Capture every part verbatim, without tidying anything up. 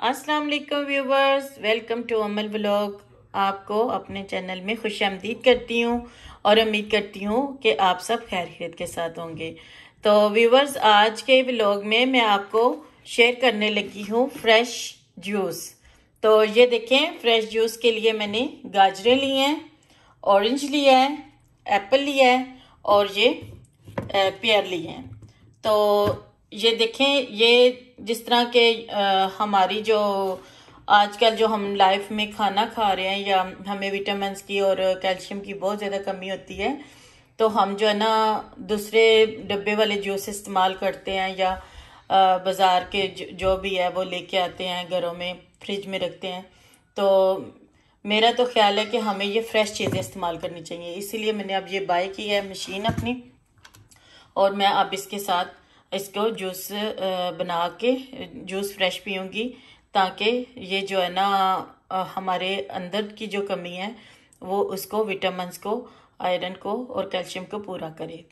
अस्सलाम वालेकुम viewers, welcome to Amal vlog. आपको अपने चैनल में खुशामदीद करती हूँ और उम्मीद करती हूँ कि आप सब खैरियत के साथ होंगे। तो व्यूवर्स, आज के व्लॉग में मैं आपको शेयर करने लगी हूँ फ्रेश जूस। तो ये देखें, फ्रेश जूस के लिए मैंने गाजरें ली हैं, ऑरेंज लिया है, एप्पल लिया है और ये पेयर लिए हैं। तो ये देखें, ये जिस तरह के हमारी जो आजकल जो हम लाइफ में खाना खा रहे हैं या हमें विटामिन्स की और कैल्शियम की बहुत ज़्यादा कमी होती है, तो हम जो है ना दूसरे डब्बे वाले जूस इस्तेमाल करते हैं या बाज़ार के जो भी है वो लेके आते हैं, घरों में फ्रिज में रखते हैं। तो मेरा तो ख्याल है कि हमें ये फ्रेश चीज़ें इस्तेमाल करनी चाहिए, इसीलिए मैंने अब ये बाय की है मशीन अपनी, और मैं अब इसके साथ इसको जूस बना के जूस फ्रेश पीऊँगी, ताकि ये जो है ना हमारे अंदर की जो कमी है वो उसको, विटामिन्स को, आयरन को और कैल्शियम को पूरा करे।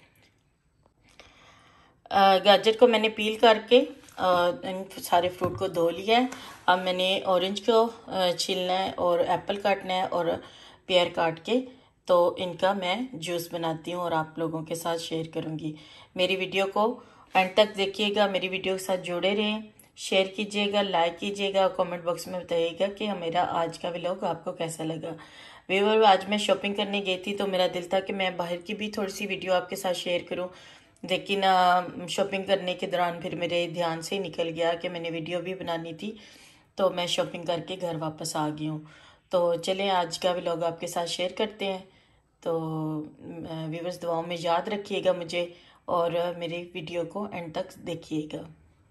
गाजर को मैंने पील करके इन सारे फ्रूट को धो लिया है। अब मैंने ऑरेंज को छीलना है और एप्पल काटना है और पेयर काट के तो इनका मैं जूस बनाती हूँ और आप लोगों के साथ शेयर करूँगी। मेरी वीडियो को एंड तक देखिएगा, मेरी वीडियो के साथ जुड़े रहें, शेयर कीजिएगा, लाइक कीजिएगा, कमेंट बॉक्स में बताइएगा कि मेरा आज का व्लॉग आपको कैसा लगा। व्यूअर, आज मैं शॉपिंग करने गई थी तो मेरा दिल था कि मैं बाहर की भी थोड़ी सी वीडियो आपके साथ शेयर करूं, लेकिन शॉपिंग करने के दौरान फिर मेरे ध्यान से निकल गया कि मैंने वीडियो भी बनानी थी, तो मैं शॉपिंग करके घर वापस आ गई हूँ। तो चलें आज का व्लॉग आपके साथ शेयर करते हैं। तो व्यूअर्स, दुआओं में याद रखिएगा मुझे और मेरी वीडियो को एंड तक देखिएगा।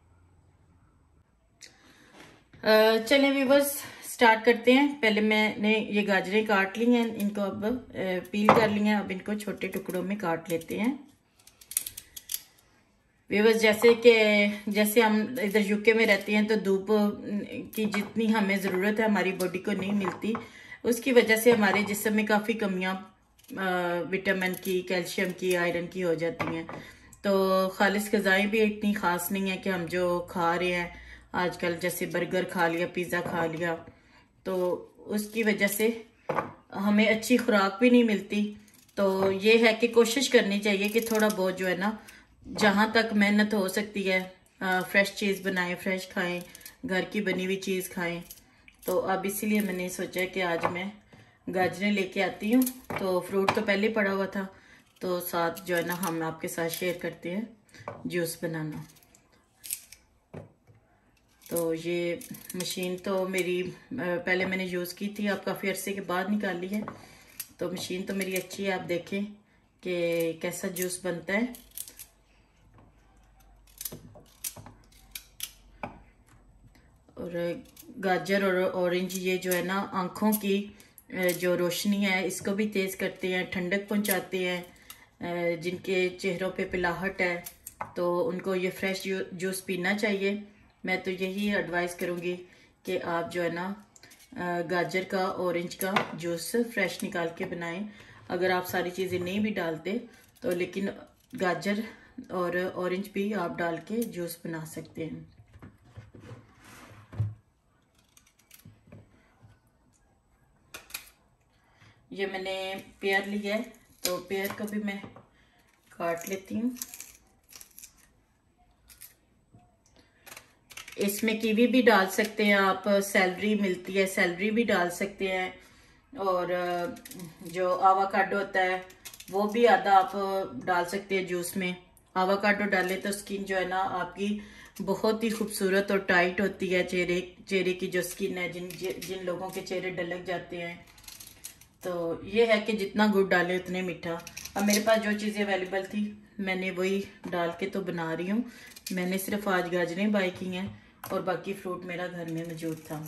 चलें व्यूअर्स, स्टार्ट करते हैं। पहले मैंने ये गाजरें काट ली हैं, इनको अब पील कर ली हैं, अब इनको छोटे टुकड़ों में काट लेते हैं। व्यूअर्स, जैसे कि जैसे हम इधर यूके में रहते हैं तो धूप की जितनी हमें ज़रूरत है हमारी बॉडी को नहीं मिलती, उसकी वजह से हमारे जिस्म में काफ़ी कमियां विटामिन की, कैल्शियम की, आयरन की हो जाती हैं। तो खालिस ग़िज़ाएँ भी इतनी ख़ास नहीं है कि हम जो खा रहे हैं आजकल, जैसे बर्गर खा लिया, पिज़्ज़ा खा लिया, तो उसकी वजह से हमें अच्छी खुराक भी नहीं मिलती। तो ये है कि कोशिश करनी चाहिए कि थोड़ा बहुत जो है ना, जहाँ तक मेहनत हो सकती है फ्रेश चीज़ बनाएं, फ्रेश खाएं, घर की बनी हुई चीज़ खाएं। तो अब इसीलिए मैंने सोचा कि आज मैं गाजरें लेके आती हूँ। तो फ्रूट तो पहले पड़ा हुआ था, तो साथ जो है ना हम आपके साथ शेयर करते हैं जूस बनाना। तो ये मशीन तो मेरी पहले मैंने यूज़ की थी, अब काफ़ी अरसे के बाद निकाली है। तो मशीन तो मेरी अच्छी है, आप देखें कि कैसा जूस बनता है। और गाजर और ऑरेंज ये जो है ना आँखों की जो रोशनी है इसको भी तेज़ करते हैं, ठंडक पहुंचाते हैं। जिनके चेहरों पे पिलाहट है तो उनको ये फ्रेश जूस पीना चाहिए। मैं तो यही एडवाइस करूँगी कि आप जो है ना गाजर का, ऑरेंज का जूस फ्रेश निकाल के बनाएं। अगर आप सारी चीज़ें नहीं भी डालते तो लेकिन गाजर और ऑरेंज भी आप डाल के जूस बना सकते हैं। ये मैंने पेयर लिया है, तो पेयर को भी मैं काट लेती हूँ। इसमें कीवी भी डाल सकते हैं आप, सेलरी मिलती है, सेलरी भी डाल सकते हैं, और जो आवाकाडो होता है वो भी आधा आप डाल सकते हैं जूस में। आवाकाडो डाले तो स्किन जो है ना आपकी बहुत ही खूबसूरत और टाइट होती है। चेहरे चेहरे की जो स्किन है, जिन जिन लोगों के चेहरे ढलक जाते हैं, तो ये है कि जितना गुड़ डाले उतने मीठा। अब मेरे पास जो चीज़ें अवेलेबल थी मैंने वही डाल के तो बना रही हूँ। मैंने सिर्फ आज गाजरें बाय की हैं और बाकी फ्रूट मेरा घर में मौजूद था।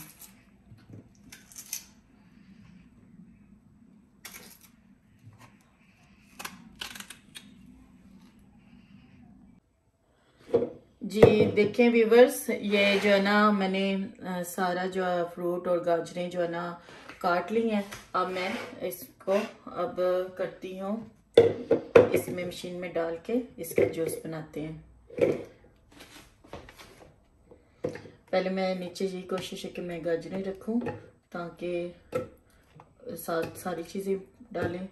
जी देखें व्यूवर्स, ये जो है ना मैंने आ, सारा जो है फ्रूट और गाजरें जो है ना काट ली हैं। अब मैं इसको अब करती हूँ, इसमें मशीन में डाल के इसका जूस बनाते हैं। पहले मैं नीचे ये कोशिश है कि मैं गाजरें रखूं ताकि साथ सारी चीज़ें डालें।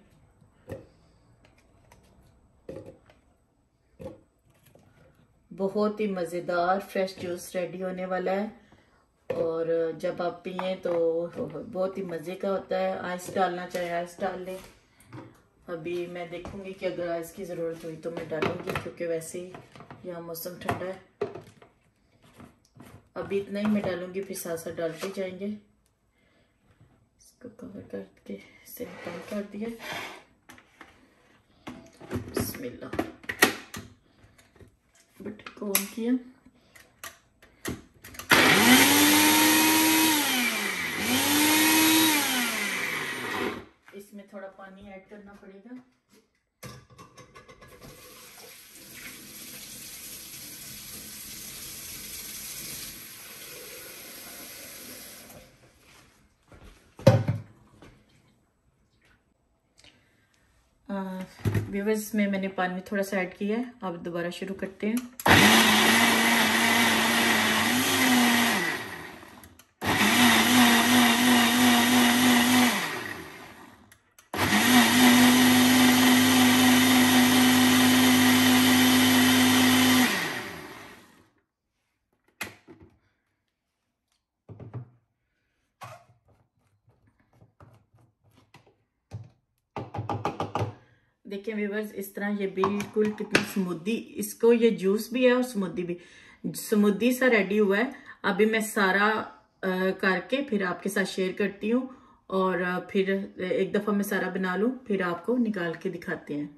बहुत ही मज़ेदार फ्रेश जूस रेडी होने वाला है और जब आप पिए तो बहुत ही मज़े का होता है। आइस डालना चाहे आइस डाल लें। अभी मैं देखूंगी कि अगर आइस की ज़रूरत हुई तो मैं डालूंगी, क्योंकि वैसे ही यहाँ मौसम ठंडा है। अभी इतना ही मैं डालूंगी, फिर साथ साथ डालते जाएंगे। इसको कवर करके इसे बंद कर दिया। बिस्मिल्लाह, बटन को ऑन किया। इसमें थोड़ा पानी ऐड करना पड़ेगा। व्यूअर्स में मैंने पानी थोड़ा सा ऐड किया है। अब दोबारा शुरू करते हैं। देखिए व्यूअर्स, इस तरह ये बिल्कुल कितनी स्मूदी, इसको ये जूस भी है और स्मूदी भी, स्मूदी सा रेडी हुआ है। अभी मैं सारा आ, करके फिर आपके साथ शेयर करती हूँ और आ, फिर एक दफा मैं सारा बना लूँ, फिर आपको निकाल के दिखाते हैं।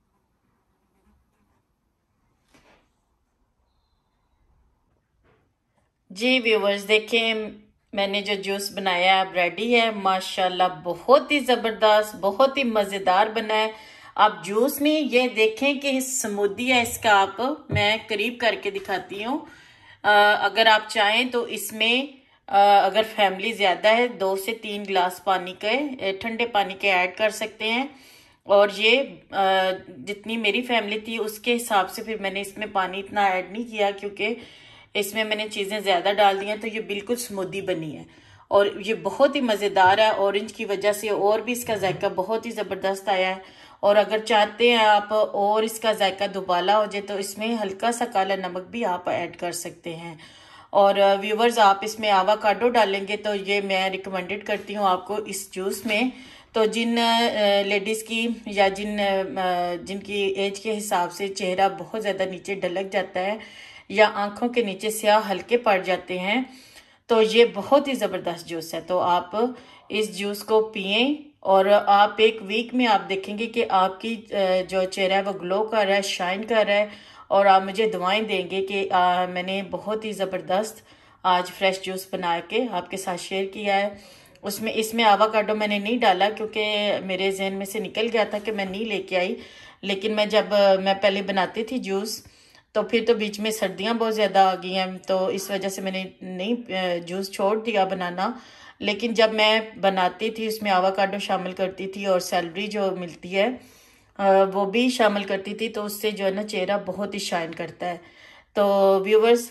जी व्यूअर्स, देखिए मैंने जो जूस बनाया अब रेडी है। माशाल्लाह बहुत ही जबरदस्त, बहुत ही मजेदार बना है। आप जूस नहीं, ये देखें कि स्मूदी है इसका। आप मैं करीब करके दिखाती हूँ। अगर आप चाहें तो इसमें आ, अगर फैमिली ज्यादा है, दो से तीन गिलास पानी के, ठंडे पानी के ऐड कर सकते हैं। और ये आ, जितनी मेरी फैमिली थी उसके हिसाब से फिर मैंने इसमें पानी इतना ऐड नहीं किया, क्योंकि इसमें मैंने चीजें ज्यादा डाल दी हैं। तो ये बिल्कुल स्मूदी बनी है और ये बहुत ही मजेदार है। ऑरेंज की वजह से और भी इसका जायका बहुत ही जबरदस्त आया है। और अगर चाहते हैं आप और इसका जायका दुबाला हो जाए तो इसमें हल्का सा काला नमक भी आप ऐड कर सकते हैं। और व्यूवर्स, आप इसमें आवाकाडो डालेंगे तो ये मैं रिकमेंडेड करती हूँ आपको इस जूस में। तो जिन लेडीज की या जिन जिनकी एज के हिसाब से चेहरा बहुत ज्यादा नीचे ढलक जाता है या आंखों के नीचे स्याह हल्के पड़ जाते हैं, तो ये बहुत ही जबरदस्त जूस है। तो आप इस जूस को पिए और आप एक वीक में आप देखेंगे कि आपकी जो चेहरा है वो ग्लो कर रहा है, शाइन कर रहा है। और आप मुझे दुआएं देंगे कि आ, मैंने बहुत ही जबरदस्त आज फ्रेश जूस बना के आपके साथ शेयर किया है। उसमें इसमें आवाकाडो मैंने नहीं डाला क्योंकि मेरे जहन में से निकल गया था कि मैं नहीं लेके आई। लेकिन मैं जब मैं पहले बनाती थी जूस, तो फिर तो बीच में सर्दियां बहुत ज़्यादा आ गई हैं, तो इस वजह से मैंने नहीं जूस छोड़ दिया बनाना। लेकिन जब मैं बनाती थी उसमें आवाकाडो शामिल करती थी और सेलरी जो मिलती है वो भी शामिल करती थी, तो उससे जो है ना चेहरा बहुत ही शाइन करता है। तो व्यूवर्स,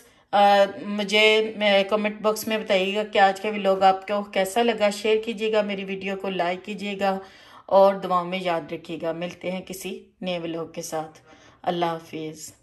मुझे कमेंट बॉक्स में बताइएगा कि आज का व्लॉग आपको कैसा लगा। शेयर कीजिएगा, मेरी वीडियो को लाइक कीजिएगा और दुआओं में याद रखिएगा। मिलते हैं किसी नए व्लॉग के साथ। अल्लाह हाफिज़।